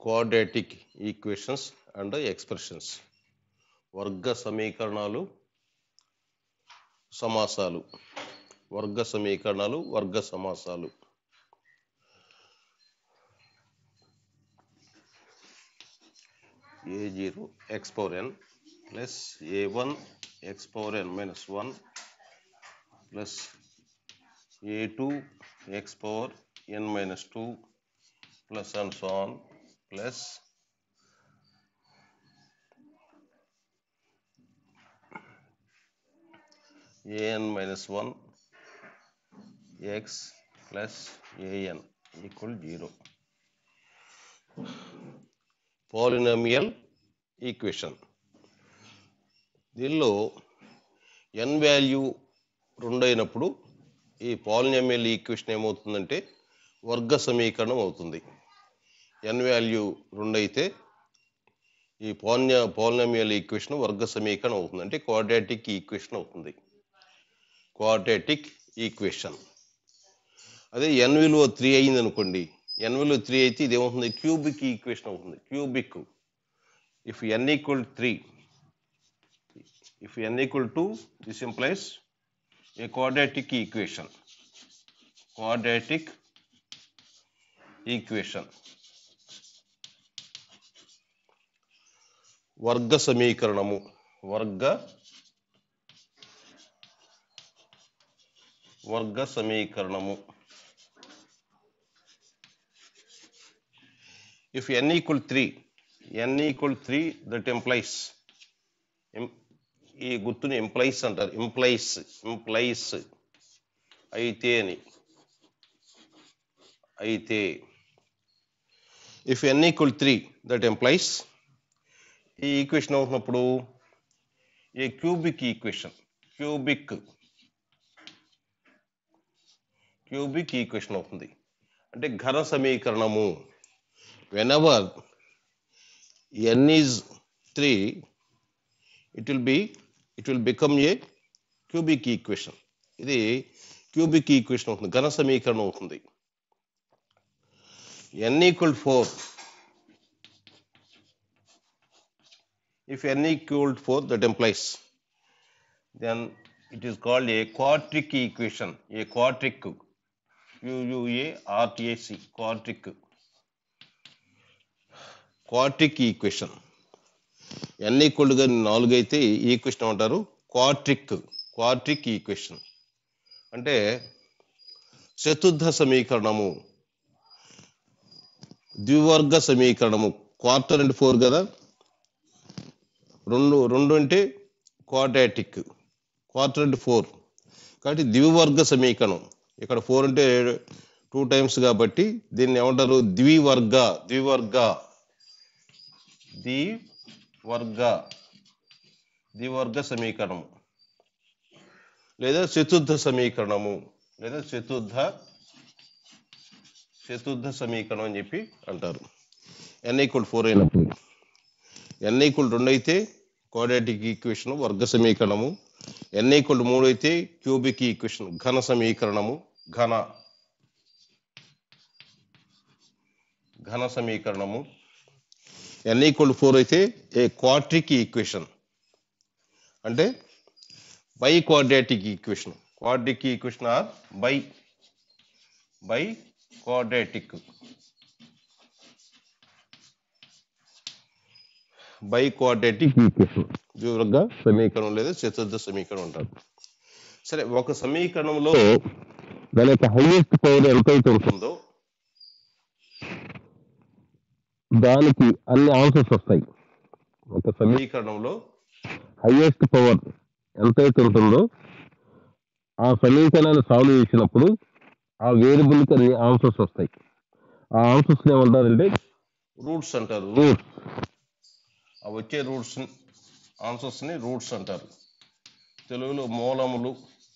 Quadratic equations and expressions. వర్గ సమీకరణాలు సమాసాలు. వర్గ సమీకరణాలు వర్గ సమాసాలు. a0 x power n plus a1 x power n minus 1 plus a2 x power n minus 2 plus and so on plus an minus 1 x plus an equal 0. Polynomial equation. దీనిలో n value 2 అయినప్పుడు ఈ polynomial equation ఏమవుతుందంటే వర్గ సమీకరణం అవుతుంది. n value 2 అయితే ఈ polynomial equation వర్గ సమీకరణం అవుతుంది, అంటే క్వాడ్రాటిక్ ఈక్వేషన్ అవుతుంది. Quadratic equation. అదే n విలువ 3 అయింది అనుకోండి, n విలువ 3 అయితే ఇది ఏమవుతుంది, క్యూబిక్ ఈక్వేషన్ అవుతుంది. Cubic. If n equal 3, if n equal to, this implies a quadratic equation. Quadratic equation. వర్గ సమీకరణము. వర్గ సమీకరణము. If n equal 3, that implies, ఈ గుర్తుని ఇంప్లైస్ అంటారు. ఇంప్లైస్ అయితే అని. అయితే if n equal 3, that implies, ఈ ఈక్వేషన్ అవుతున్నప్పుడు a cubic equation. Cubic equation అవుతుంది, అంటే ఘన సమీకరణము. Whenever n is 3, it will become a cubic equation. ఇది క్యూబిక్ ఈక్వేషన్ అవుతుంది, ఘన సమీకరణం అవుతుంది. n equal 4, if n equal 4, that implies, then it is called a quadratic equation. A quadratic, QUARTAC, quadratic equation. n equal గా 4 అయితే ఈ equation అంటారు క్వాడ్రిక్ ఈక్వేషన్. అంటే చతుర్థ సమీకరణము, ద్వివర్గ సమీకరణము. క్వార్టర్ అండ్ 4 కదా, రెండు అంటే క్వాడ్రాటిక్, క్వార్టర్ అండ్ 4 కాబట్టి ద్వివర్గ సమీకరణం. ఇక్కడ 4 అంటే 2 టైమ్స్ కాబట్టి దీన్ని ఏమంటారు, ద్వివర్గ సమీకరణము, లేదా చతుర్థ సమీకరణము, లేదా చతుర్థ సమీకరణం అని చెప్పి అంటారు. n ఈక్వల్ 4 అయినప్పుడు. n ఈక్వల్ 2 అయితే క్వాడ్రాటిక్ ఈక్వేషన్ వర్గ సమీకరణము. n ఈక్వల్ 3 అయితే క్యూబిక్ ఈక్వేషన్ ఘన సమీకరణము. ఘన సమీకరణము. n ఈక్వల్ 4 అయితే ఏ క్వాడ్రిక్ ఈక్వేషన్, అంటే biquadratic equation. Quadric equation or biquadratic. Equation ద్వివర్గ సమీకరణం లేదా చతుర్థ సమీకరణం అంటారు. సరే, ఒక సమీకరణంలో దాని యొక్క హైయెస్ట్ పవర్ ఎంతైతే ఉంటుందో దానికి అన్ని ఆన్సర్స్ వస్తాయి. ఒక సమీకరణంలో హైయెస్ట్ పవర్ ఎంతైతే ఉంటుందో ఆ సమీకరణాన్ని సాల్వ్ చేసినప్పుడు ఆ వేరియబుల్కి అన్ని ఆన్సర్స్ వస్తాయి. ఆ ఆన్సర్స్ ఏమంటారంటే రూట్స్ అంటారు. ఆ వచ్చే ఆన్సర్స్ని రూట్స్ అంటారు. తెలుగులో మూలములు.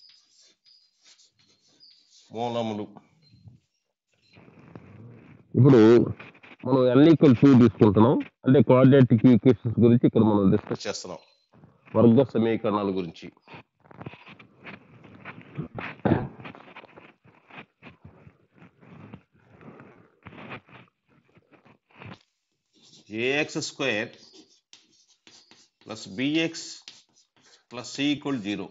ఇప్పుడు మనం n ఈక్వల్ 2 తీసుకుంటున్నాం, అంటే క్వాడ్రాటిక్ ఈక్వేషన్స్ గురించి ఇక్కడ మనం డిస్కస్ చేస్తున్నాం, వర్గ సమీకరణాల గురించి. ax square plus bx plus c equal 0.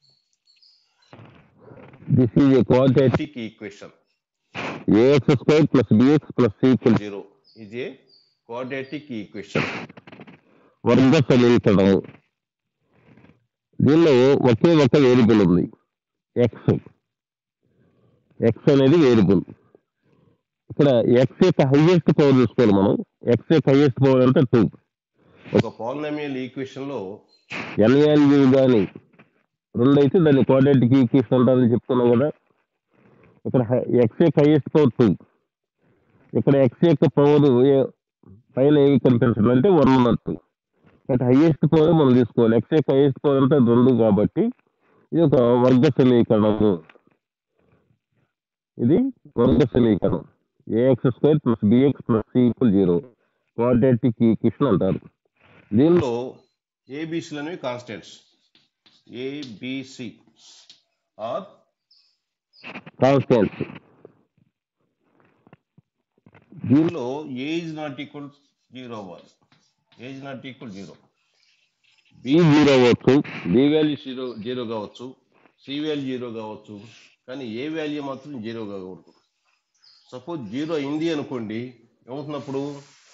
This is a quadratic equation. ax square plus bx plus c equal 0 is a quadratic equation. వర్గ సమీకరణం. దీనిలో ఒకే ఒక వేరియబుల్ ఉంది, ఎక్స్. ఎక్స్ అనేది వేరియబుల్. ఇక్కడ ఎక్స్ యొక్క హైయెస్ట్ పవర్ చూసుకోవాలి మనం. ఎక్స్ యొక్క హైయెస్ట్ పవర్ అంటే 2. ఒక పాలినామియల్ ఈక్వేషన్ లో ఎన్ వాల్యూ కానీ 2 అయితే దాన్ని క్వాడ్రాటిక్ ఈక్వేషన్ అంటారని చెప్తున్నాం కదా. ఇక్కడ ఎక్స్ యొక్క హైయెస్ట్ పవర్ 2. ఇక్కడ ఎక్స్ యొక్క పవర్ పైన ఏమి కనిపించడం అంటే 1 ఉన్నట్టు. అంటే హైయెస్ట్ పవర్ మనం తీసుకోవాలి. ఎక్స్ యొక్క హైయెస్ట్ పవర్ అంటే 2 కాబట్టి ఇది ఒక వర్గ సమీకరణము. ఇది వర్గ సమీకరణం. A x square plus b x plus c equal 0 quadratic equation అంటారు. దీనిలో ఏబిసిలు అనేవి కాన్స్టెంట్స్. ABC are constants. దీనిలో ఏ ఇస్ నాట్ ఈక్వల్ 0 అవ్వాలి. A is not equal 0. B 0 అవ్వచ్చు, బి వాల్యూ 0 కావచ్చు, సి వాల్యూ 0 కావచ్చు, కానీ ఏ వాల్యూ మాత్రం 0 కాకూడదు. సపోజ్ 0 అయింది అనుకోండి, ఏమవుతున్నప్పుడు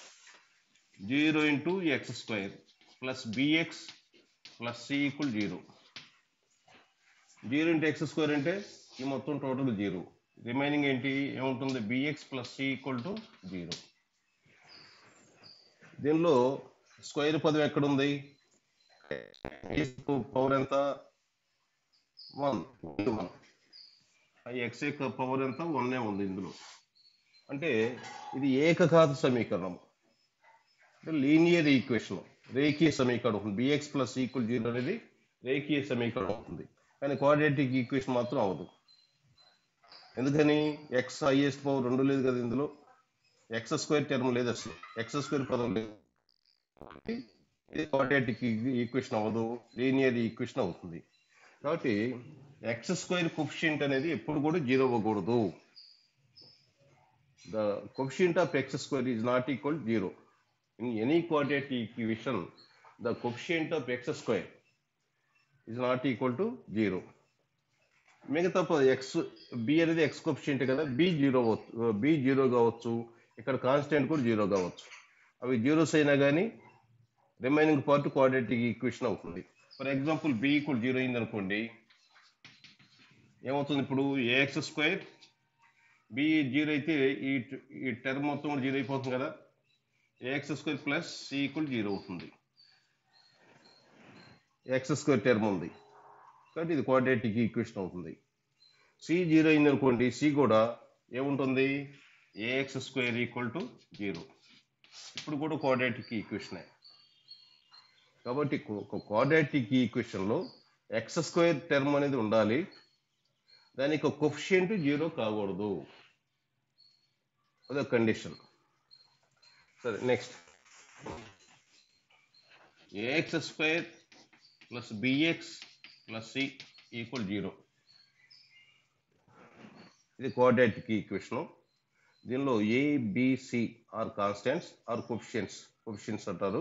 0 into x square plus b x plus c equal 0. 0 into x square అంటే ఈ మొత్తం టోటల్ 0. రిమైనింగ్ ఏంటి ఏముంటుంది, b x plus c equal to 0. దీనిలో స్క్వేర్ పదం ఎక్కడుంది, పవర్ ఎంత 1. ఎక్స్ యొక్క పవర్ ఎంత 1 ఉంది ఇందులో. అంటే ఇది ఏకఘాత సమీకరణం, అంటే లీనియర్ ఈక్వేషన్, రేఖీయ సమీకరణం అవుతుంది. బిఎక్స్ ప్లస్ ఈక్వల్ 0 అనేది రేఖీయ సమీకరణం అవుతుంది, కానీ క్వాడ్రాటిక్ ఈక్వేషన్ మాత్రం అవ్వదు. ఎందుకని, ఎక్స్ హైయెస్ట్ పవర్ 2 లేదు కదా ఇందులో. ఎక్స్ స్క్వేర్ టర్మ్ లేదు, అసలు ఎక్స్ స్క్వేర్ పదం లేదు. ఇది క్వాడ్రాటిక్ ఈక్వేషన్ అవ్వదు, లీనియర్ ఈక్వేషన్ అవుతుంది. కాబట్టి ఎక్స్ స్క్వేర్ కోఎఫిషియంట్ అనేది ఎప్పుడు కూడా 0 అవ్వకూడదు. The coefficient of x square is not equal to 0. In any quadratic equation, the coefficient of x square is not equal to 0. మిగతా ఎక్స్ బి అనేది x coefficient కదా, b 0 కావచ్చు, ఇక్కడ కాన్స్టెంట్ కూడా 0 కావచ్చు. అవి జీరోస్ అయినా కానీ రిమైనింగ్ పార్ట్ క్వాడ్రాటిక్ ఈక్వేషన్ అవుతుంది. ఫర్ ఎగ్జాంపుల్ బి ఈక్వల్ 0 అయింది అనుకోండి, ఏమవుతుంది ఇప్పుడు ఏఎక్స్ స్క్వేర్, బి 0 అయితే ఈ టర్మ్ మొత్తం 0 అయిపోతుంది కదా. A x square plus c equal 0 అవుతుంది. ఎక్స్ స్క్వేర్ టర్మ్ ఉంది కాబట్టి ఇది క్వాడ్రాటిక్ ఈక్వేషన్ అవుతుంది. సి 0 అయింది అనుకోండి, సి కూడా ఏముంటుంది, ఏఎక్స్ స్క్వేర్ ఈక్వల్ టు 0. ఇప్పుడు కూడా క్వాడ్రాటిక్ ఈక్వేషనే. కాబట్టి ఒక క్వాడ్రాటిక్ ఈక్వేషన్లో ఎక్స్ స్క్వేర్ టర్మ్ అనేది ఉండాలి, దానికి కోఎఫిషియంట్ 0 కాకూడదు, అదొక కండిషన్. సరే, next a x square plus b x plus c equal 0. ఇది క్వాడ్రాటిక్ ఈక్వేషన్. దీనిలో a b c are constants or coefficients అంటారు.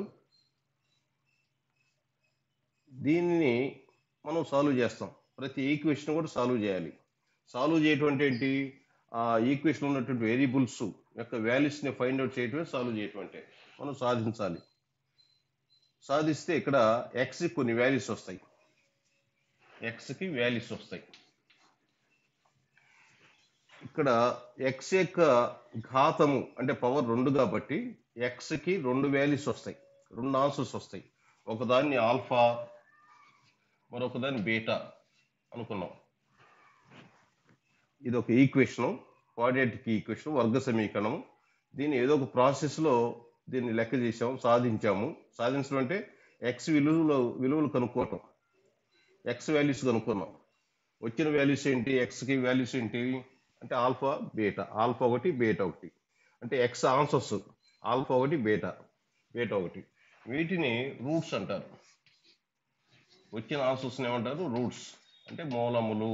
దీనిని మనం సాల్వ్ చేస్తాం. ప్రతి ఈక్వేషన్ కూడా సాల్వ్ చేయాలి. సాల్వ్ చేయటం అంటే ఏంటి, ఆ ఈక్వేషన్ ఉన్నటువంటి వేరియబుల్స్ యొక్క వాల్యూస్ని ఫైండ్ అవుట్ చేయటమే సాల్వ్ చేయటం అంటే. మనం సాధించాలి. సాధిస్తే ఇక్కడ ఎక్స్కి కొన్ని వాల్యూస్ వస్తాయి, ఎక్స్కి వాల్యూస్ వస్తాయి. ఇక్కడ ఎక్స్ యొక్క ఘాతము అంటే పవర్ 2 కాబట్టి ఎక్స్కి 2 వాల్యూస్ వస్తాయి, 2 ఆన్సర్స్ వస్తాయి. ఒకదాన్ని ఆల్ఫా, మరొకదాన్ని బీటా అనుకున్నాం. ఇది ఒక ఈక్వేషను, క్వాడ్రాటిక్ ఈక్వేషన్, వర్గ సమీకరణం. దీన్ని ఏదో ఒక ప్రాసెస్లో దీన్ని లెక్క చేసాము, సాధించాము. సాధించడం అంటే ఎక్స్ విలువలు కనుక్కోవటం, ఎక్స్ వాల్యూస్ కనుక్కున్నాం. వచ్చిన వాల్యూస్ ఏంటి, ఎక్స్కి వాల్యూస్ ఏంటి అంటే ఆల్ఫా బీటా, ఆల్ఫా ఒకటి బీటా ఒకటి. అంటే ఎక్స్ ఆన్సర్స్ ఆల్ఫా ఒకటి బీటా ఒకటి. వీటిని రూట్స్ అంటారు. వచ్చిన ఆన్సర్స్ని ఏమంటారు, రూట్స్ అంటే మూలములు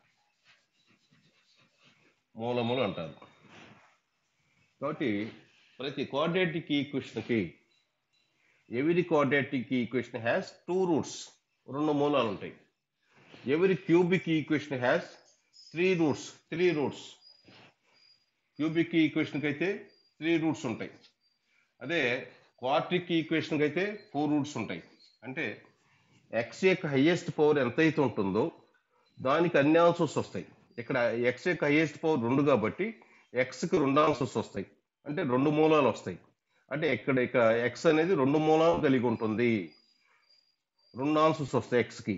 అంటారు. కాబట్టి ప్రతి quadratic ఈక్వేషన్కి every quadratic equation has two roots, రెండు మూలాలు ఉంటాయి. every cubic equation has three roots. Cubic ఈక్వేషన్కి అయితే 3 రూట్స్ ఉంటాయి. అదే క్వాడ్రిక్ ఈక్వేషన్కి అయితే 4 రూట్స్ ఉంటాయి. అంటే ఎక్స్ యొక్క హైయెస్ట్ పవర్ ఎంతైతే ఉంటుందో దానికి అన్ని ఆన్సర్స్ వస్తాయి. ఇక్కడ ఎక్స్ యొక్క హైయెస్ట్ పవర్ 2 కాబట్టి ఎక్స్కి 2 ఆన్సర్స్ వస్తాయి, అంటే 2 మూలాలు వస్తాయి. అంటే ఇక్కడ ఎక్స్ అనేది 2 మూలాలు కలిగి ఉంటుంది, 2 ఆన్సర్స్ వస్తాయి ఎక్స్కి.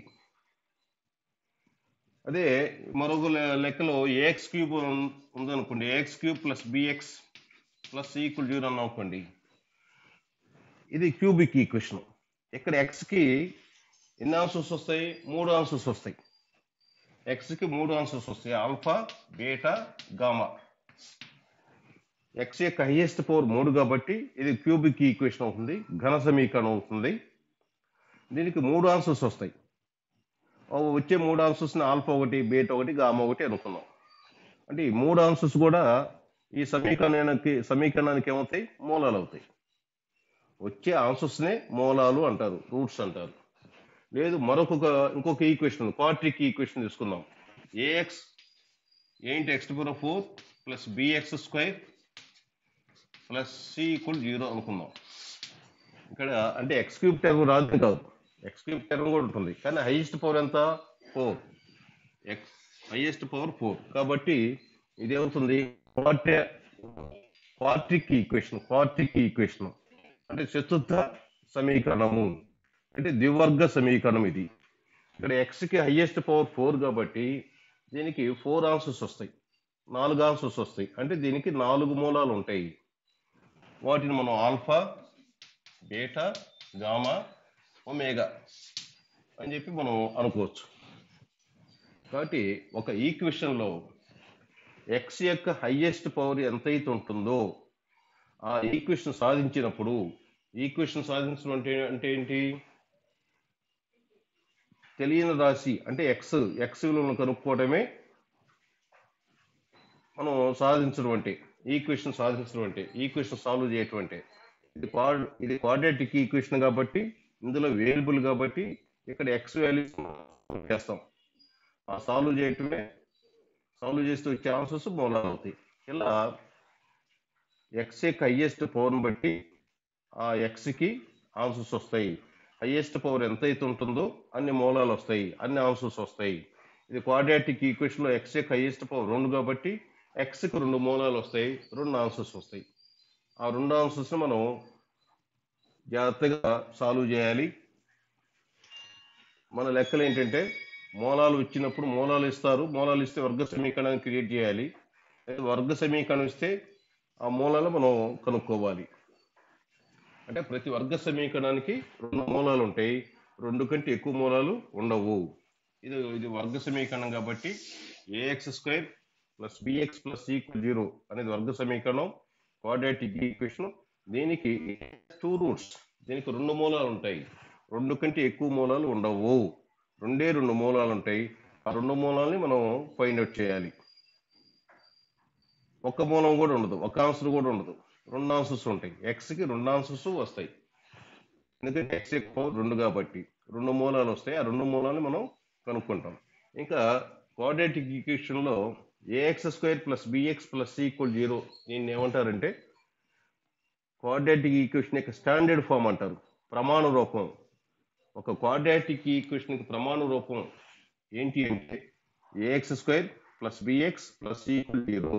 అదే మరొక లెక్కలో ఏఎక్స్ క్యూబ్ ఉందనుకోండి, a x cube plus b x plus equal 0 అనుకోండి, ఇది క్యూబిక్ ఈక్వేషన్. ఇక్కడ ఎక్స్కి ఎన్ని ఆన్సర్స్ వస్తాయి? 3 ఆన్సర్స్ వస్తాయి. ఎక్స్కి 3 ఆన్సర్స్ వస్తాయి, ఆల్ఫా, బీటా, గామా. ఎక్స్ యొక్క హైయెస్ట్ పవర్ 3 కాబట్టి ఇది క్యూబిక్ ఈక్వేషన్ అవుతుంది, ఘన సమీకరణం అవుతుంది. దీనికి 3 ఆన్సర్స్ వస్తాయి. వచ్చే 3 ఆన్సర్స్ని ఆల్ఫా ఒకటి, బీటా ఒకటి, గామా ఒకటి అనుకున్నాం. అంటే ఈ 3 ఆన్సర్స్ కూడా ఈ సమీకరణానికి ఏమవుతాయి? మూలాలు అవుతాయి. వచ్చే ఆన్సర్స్నే మూలాలు అంటారు, రూట్స్ అంటారు. లేదు ఇంకొక ఈక్వేషన్, క్వాడ్రిక్ ఈక్వేషన్ తీసుకుందాం. ఏఎక్స్ ఏంటి x to the power 4 plus b x square plus c equal 0 అనుకుందాం. ఇక్కడ అంటే ఎక్స్ క్యూబ్ టర్మ్ రాదు కాదు, ఎక్స్ క్యూబ్ టర్మ్ కూడా ఉంటుంది, కానీ హైయెస్ట్ పవర్ ఎంత? 4. ఎక్స్ హైయెస్ట్ పవర్ 4 కాబట్టి ఇదేమవుతుంది? క్వాడ్రిక్ ఈక్వేషన్ అంటే చతుర్థ సమీకరణము, అంటే ద్వివర్గ సమీకరణం ఇది. ఇక్కడ ఎక్స్కి హైయెస్ట్ పవర్ 4 కాబట్టి దీనికి 4 ఆన్సర్స్ వస్తాయి, 4 ఆన్సర్స్ వస్తాయి. అంటే దీనికి 4 మూలాలు ఉంటాయి. వాటిని మనం ఆల్ఫా, బీటా, గామా, ఒమేగా అని చెప్పి మనం అనుకోవచ్చు. కాబట్టి ఒక ఈక్వేషన్లో ఎక్స్ యొక్క హైయెస్ట్ పవర్ ఎంతైతే ఉంటుందో ఆ ఈక్వేషన్ సాధించినప్పుడు, ఈక్వేషన్ సాధించడం అంటే ఏంటి? తెలియని రాశి అంటే ఎక్స్ విలువను కనుక్కోవడమే మనం సాధించడం అంటే, ఈక్వేషన్ సాధించడం అంటే, ఈక్వేషన్ సాల్వ్ చేయటం అంటే. ఇది క్వాడ్రాటిక్ ఈక్వేషన్ కాబట్టి, ఇందులో వేరియబుల్ కాబట్టి ఇక్కడ ఎక్స్ వాల్యూస్ చేస్తాం. ఆ సాల్వ్ చేస్తే వచ్చే ఆన్సర్స్ మూలాలు అవుతాయి. ఇలా ఎక్స్ యొక్క హైయెస్ట్ పవర్ని బట్టి ఆ ఎక్స్కి ఆన్సర్స్ వస్తాయి. హైయెస్ట్ పవర్ ఎంతైతే ఉంటుందో అన్ని మూలాలు వస్తాయి, అన్ని ఆన్సర్స్ వస్తాయి. ఇది క్వాడ్రాటిక్ ఈక్వేషన్లో ఎక్స్ యొక్క హైయెస్ట్ పవర్ 2 కాబట్టి ఎక్స్కి 2 మూలాలు వస్తాయి, 2 ఆన్సర్స్ వస్తాయి. ఆ 2 ఆన్సర్స్ని మనం జాగ్రత్తగా సాల్వ్ చేయాలి. మన లెక్కలు ఏంటంటే మూలాలు ఇచ్చినప్పుడు మూలాలు ఇస్తారు, మూలాలు ఇస్తే వర్గ సమీకరణాన్ని క్రియేట్ చేయాలి. వర్గ సమీకరణం ఇస్తే ఆ మూలాలు మనం కనుక్కోవాలి. అంటే ప్రతి వర్గ సమీకరణానికి 2 మూలాలు ఉంటాయి, 2 కంటే ఎక్కువ మూలాలు ఉండవు. ఇది వర్గ సమీకరణం కాబట్టి a x square plus b x plus equal 0 అనేది వర్గ సమీకరణం, క్వాడ్రాటిక్ ఈక్వేషన్. దీనికి 2 రూట్స్, దీనికి 2 మూలాలు ఉంటాయి, 2 కంటే ఎక్కువ మూలాలు ఉండవు. 2 మూలాలు ఉంటాయి. ఆ 2 మూలాలని మనం ఫైండ్ అవుట్ చేయాలి. ఒక్క మూలం కూడా ఉండదు, ఒక ఆన్సర్ కూడా ఉండదు, 2 ఆన్సర్స్ ఉంటాయి. ఎక్స్కి 2 ఆన్సర్స్ వస్తాయి, ఎందుకంటే ఎక్స్ యొక్క పవర్ 2 కాబట్టి 2 మూలాలు వస్తాయి. ఆ 2 మూలాలని మనం కనుక్కుంటాం. ఇంకా క్వాడ్రాటిక్ ఈక్వేషన్లో a x square plus b x plus equal 0 దీన్ని ఏమంటారంటే క్వాడ్రాటిక్ ఈక్వేషన్ యొక్క స్టాండర్డ్ ఫామ్ అంటారు, ప్రమాణ రూపం. ఒక క్వాడ్రాటిక్ ఈక్వేషన్కి ప్రమాణ రూపం ఏంటి అంటే a x square plus b x plus equal 0.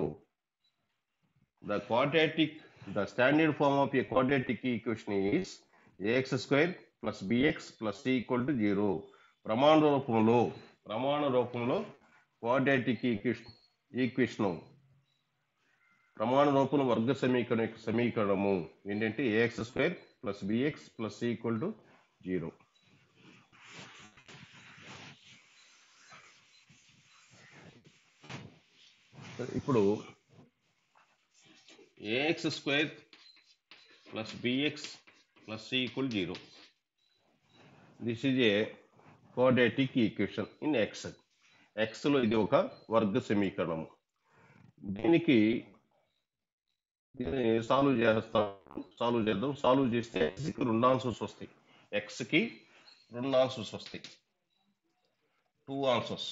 The standard form of a quadratic equation is ax square plus bx plus c equal to 0. ప్రమాణ రూపంలో క్వాడ్రాటిక్ ఈక్వేషన్ ప్రమాణ రూపంలో వర్గ సమీకరణం యొక్క సమీకరణము ఏంటంటే a x square plus b x plus c equal to 0. ఇప్పుడు ax square plus bx plus c equal 0. This is a quadratic equation in x. Xలో ఇది ఒక వర్గ సమీకరణము. దీనికి దీన్ని సాల్వ్ చేద్దాం. సాల్వ్ చేస్తే ఎక్స్కి 2 ఆన్సర్స్ వస్తాయి. ఎక్స్కి 2 ఆన్సర్స్ వస్తాయి. 2 ఆన్సర్స్.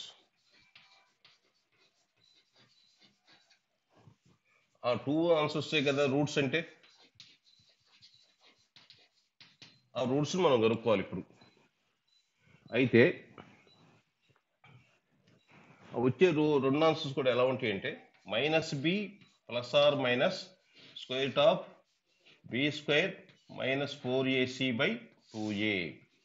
ఆ 2 ఆన్సర్సే కదా రూట్స్ అంటే. ఆ రూట్స్ మనం కనుక్కోవాలి ఇప్పుడు. అయితే వచ్చే 2 ఆన్సర్స్ కూడా ఎలా ఉంటాయి అంటే -b + or - (b² - 4ac/2a)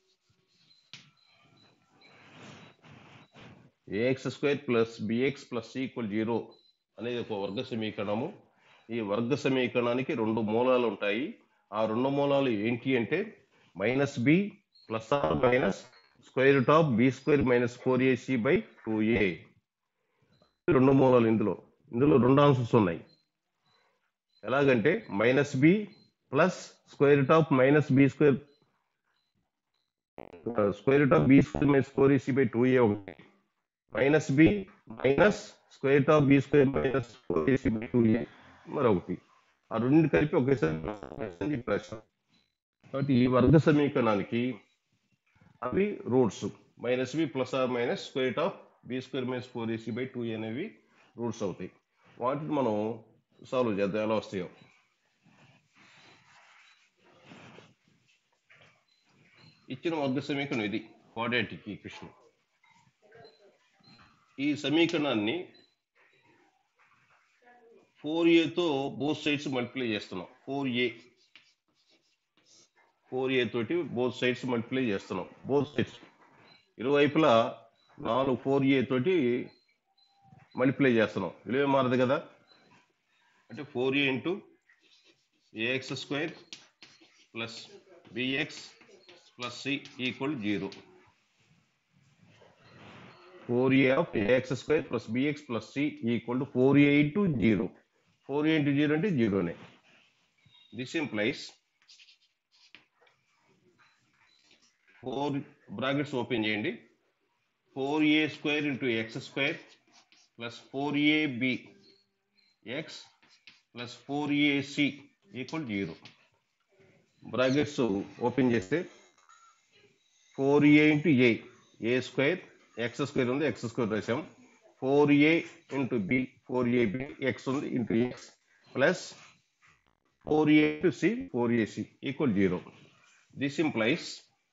ax² + bx + c = 0 అనేది ఒక వర్గ సమీకరణము. ఈ వర్గ సమీకరణానికి 2 మూలాలు ఉంటాయి. ఆ 2 మూలాలు ఏంటి అంటే -b + or (b² - 4ac/2a) 2 మూలాలు. ఇందులో 2 ఆన్సర్స్ ఉన్నాయి. ఎలాగంటే -b ప్లస్ (b²) - 4ac/2a ఒకటి, -b మైనస్ (b² - 4ac/2a) మరొకటి. ఆ రెండు కలిపి ఒకేసారి ప్రశ్న. కాబట్టి ఈ వర్గ సమీకరణానికి అవి roots. -b + or (b² - 4ac/2a) అనేవి రూట్స్ అవుతాయి. వాటిని మనం సాల్వ్ చేద్దాం ఎలా వస్తాయో. ఇచ్చిన వర్గ సమీకరణం ఇది క్వాడ్రాటిక్ ఈక్వేషన్. ఈ సమీకరణాన్ని 4a బోత్ సైడ్స్ మల్టిప్లై చేస్తున్నాం. 4a తోటి బోత్ సైడ్స్ మల్టిప్లై చేస్తున్నాం. బోత్ సైడ్స్ ఇరువైపులా 4a తోటి మల్టిప్లై చేస్తున్నాం. విలువ మారదు కదా. అంటే 4a × ax² + bx + c = 0. 4a of ax² + bx + c = 4a × 0. 4a × 0 అంటే 0నే. దిస్ ఇంప్లైస్ 4 బ్రాకెట్స్ ఓపెన్ చేయండి. 4a² × x² + 4ab x + 4ac = 0. Brackets open చేస్తే 4a × a² x² ఉంది, x² రాసాం. 4a × b 4ab x ఉంది x plus 4a × c 4ac = 0. This implies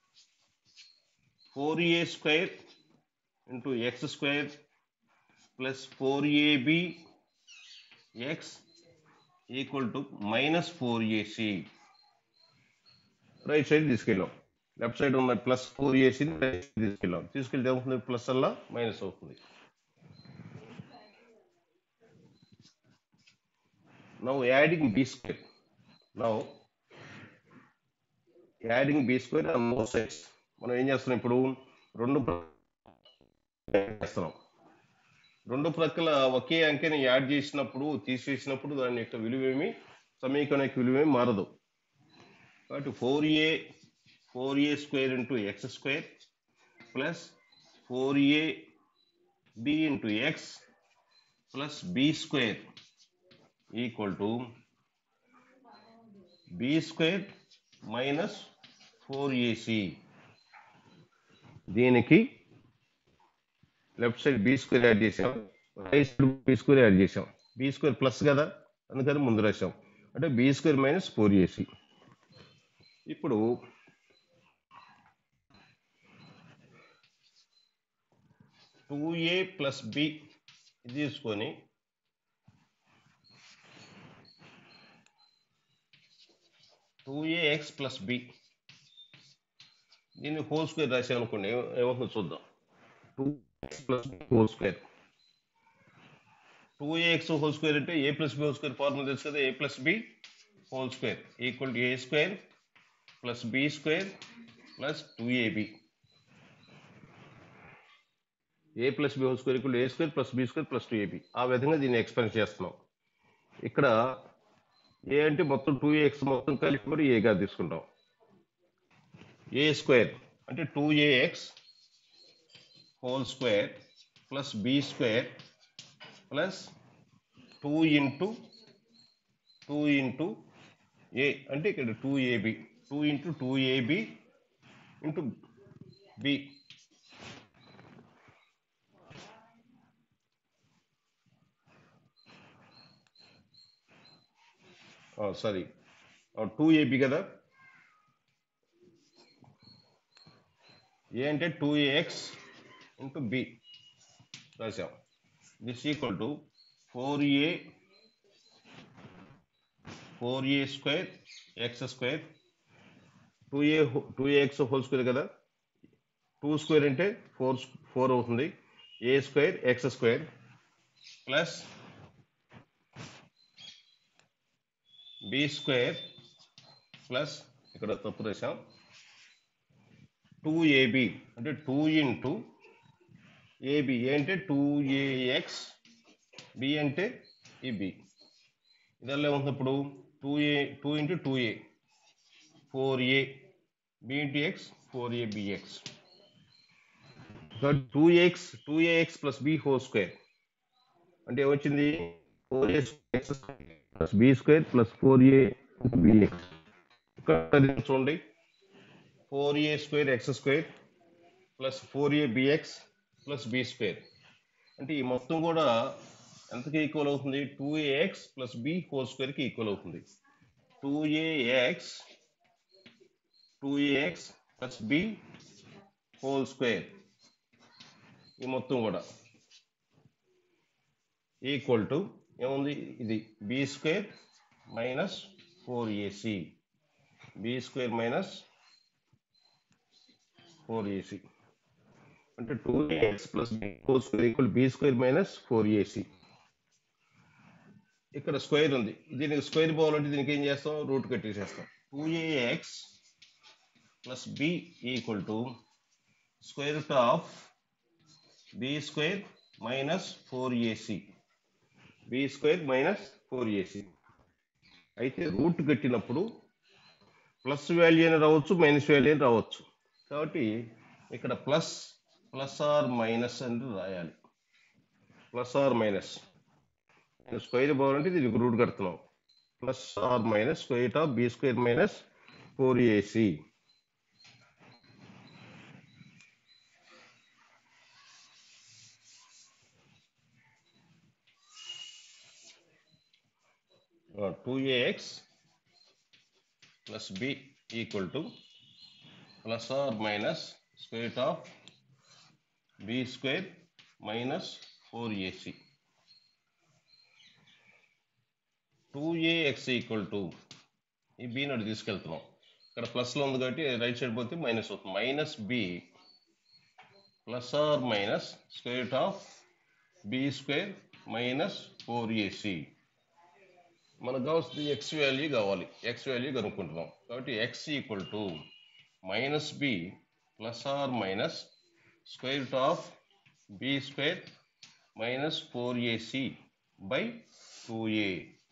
4a² × x² + 4ab x = -4ac. Right side తీసుకెళ్ళాం. Left side ఉన్న +4ac తీసుకెళ్తే ఏమవుతుంది? Plus అలా minus అవుతుంది. Now adding b². On both sides. మనం ఏం చేస్తున్నాం ఇప్పుడు? రెండు ప్రక్కల ఒకే అంకెని యాడ్ చేసినప్పుడు, తీసేసినప్పుడు దాని యొక్క విలువేమి, సమీకరణ యొక్క విలువేమి మారదు. కాబట్టి 4a² × x² plus 4ab × x plus b² b² - 4ac. దీనికి లెఫ్ట్ సైడ్ b² యాడ్ చేసాం, రైట్ సైడ్ b² యాడ్ చేసాం. b² ప్లస్ కదా, అందుకని ముందు రాసాం. అంటే b² - 4ac. ఇప్పుడు (2a + b) తీసుకొని (2ax + b) దీన్ని హోల్ స్క్వేర్ రాసాం అనుకోండి, ఏమవుతుందో చూద్దాం. 2x + b whole square. 2ax whole square అంటే a + b whole square formula తెలుసు కదా. a + b whole square = a² + b² + 2ab. a + b whole square = a² + b² + 2ab. ఆ విధంగా దీన్ని ఎక్స్పాండ్ చేస్తున్నాం. ఇక్కడ a అంటే మొత్తం 2ax మొత్తం కలిపి మరి a గా తీసుకుంటాం. a² అంటే 2ax whole square + b² + 2 × 2 into ఏ అంటే ఇక్కడ 2ab 2 into 2ab into B sorry 2ab కదా, ఏ అంటే 2ax ఇంటూ బి రాసాం. This equal to 4a square x square 2ax whole square కదా, 2 స్క్వేర్ అంటే 4 అవుతుంది, a square x square plus b square plus ఇక్కడ తప్పు రాసాం 2ab అంటే 2 ఇంటూ ఏబి, ఏ అంటే 2ax, బి అంటే ఈ బి. ఇదల్లా ఉన్నప్పుడు 2 into 2a 4a, b into x 4abx, 2ax plus b whole square అంటే ఏమొచ్చింది 4a plus b square plus 4a bx. చూడండి 4a square x square plus 4a bx plus b square అంటే ఈ మొత్తం కూడా ఎంతకి ఈక్వల్ అవుతుంది, 2ax ప్లస్ బి హోల్ స్క్వేర్కి ఈక్వల్ అవుతుంది. 2ax plus b whole square ఈ మొత్తం కూడా ఈక్వల్ టు ఏముంది, ఇది b square minus 4ac, b square minus 4ac అంటే 2ax plus b whole square equal b square minus 4ac. ఇక్కడ స్క్వేర్ ఉంది, దీనికి స్క్వేర్ పోవాలంటే దీనికి ఏం చేస్తాం, రూట్ కట్టేసేస్తాం. 2ax plus b equal to square root of b square minus 4ac, b square minus 4ac. అయితే రూట్ కట్టినప్పుడు ప్లస్ వాల్యూ అని రావచ్చు, మైనస్ వాల్యూ అని రావచ్చు. కాబట్టి ఇక్కడ ప్లస్ ఆర్ మైనస్ అని రాయాలి. ప్లస్ ఆర్ మైనస్ స్క్వేర్ పోవాలంటే దీనికి రూట్ కడుతున్నాం. Plus or minus square of b square minus 4ac. uh, 2ax plus b equal to plus or minus square root of b square minus 4ac. 2ax equal to ఈ b నోటి తీసుకెళ్తున్నాం, ఇక్కడ ప్లస్లో ఉంది కాబట్టి రైట్ సైడ్ పోతే minus అవుతుంది. Minus b plus or minus square root of b square minus 4ac. మనకు కావాల్సింది ఎక్స్ వాల్యూ కావాలి, ఎక్స్ వాల్యూ కనుక్కుంటున్నాం. కాబట్టి x equal to minus b plus or minus square root of b square minus 4ac by 2a.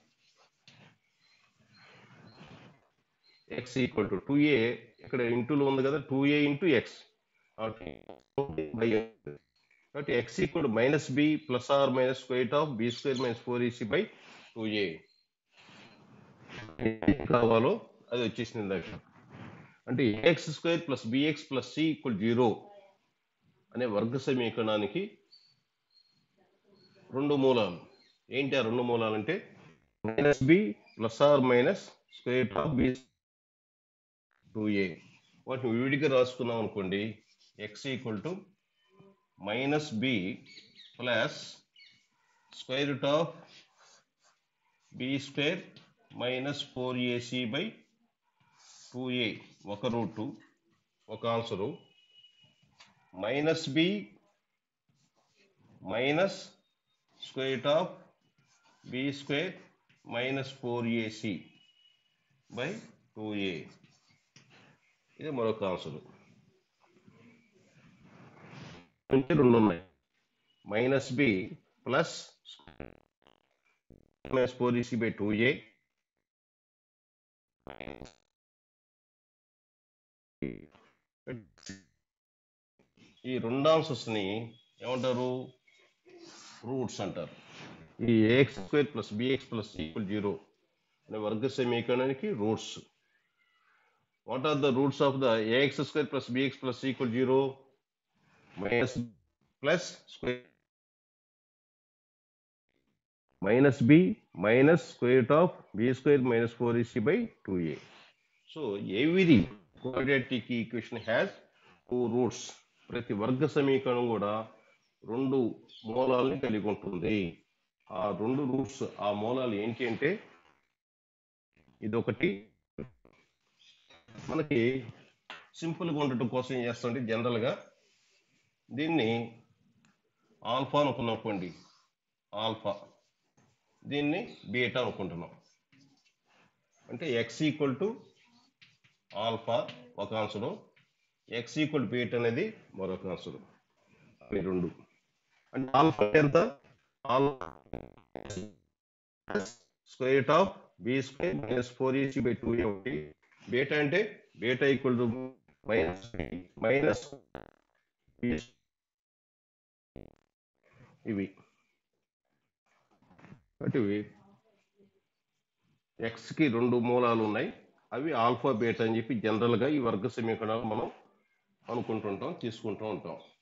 X equal to 2a ఇక్కడ ఇంటూలో ఉంది కదా, 2a into x కాబట్టి x equal to minus b plus or minus square root of b square minus 4ac by 2a. కావాలో అది వచ్చేసింది ఇందాక. అంటే a x square plus b x plus c equal 0 అనే వర్గ సమీకరణానికి రెండు మూలాలు ఏంటి? ఆ రెండు మూలాలు అంటే minus b plus or minus square of b 2a. వాటిని విడిగా రాసుకున్నాం అనుకోండి, x equal to minus b plus square root of b square minus 4ac by 2a ఒక రూటు ఒక answer, minus b minus square root of b square minus 4ac by 2a ఇది మరొక answer. అంటే రెండు ఉన్నాయి, minus b plus minus 4ac by 2a ఈ రెండు ఆన్సర్స్ని ఏమంటారు? రూట్స్ అంటారు. ఈ a x square plus b x plus equal 0 అనే వర్గ సమీకరణానికి roots. What are the roots of the ax square plus bx plus c equal 0? Minus plus square minus b minus square root of b square minus 4ac by 2a. So every quadratic equation has two roots. ప్రతి వర్గ సమీకరణం కూడా రెండు మూలాలని కలిగి ఉంటుంది. ఆ రెండు roots, ఆ మూలాలు ఏంటి అంటే, ఇదొకటి. మనకి సింపుల్గా ఉండటం కోసం ఏం చేస్తామంటే, జనరల్గా దీన్ని ఆల్ఫా అనుకున్నాం, ఆల్ఫా, దీన్ని బీటా అనుకుంటున్నాం. అంటే ఎక్స్ ఈక్వల్ టు ఆల్ఫా ఒక ఆన్సరు, ఎక్స్ ఈక్వల్ బీటా అనేది మరొక ఆన్సరు. అవి రెండు. అంటే ఆల్ఫా ఎంత? Alpha square root of b square minus 4ac by 2a ఒకటి. బీటా అంటే బీటా ఈక్వల్ టు మైనస్ ఇవి. అంటే ఎక్స్కి రెండు మూలాలు ఉన్నాయి, అవి ఆల్ఫా బీటా అని చెప్పి జనరల్గా ఈ వర్గ సమీకరణాలు మనం అనుకుంటుంటాం, తీసుకుంటూ ఉంటాం.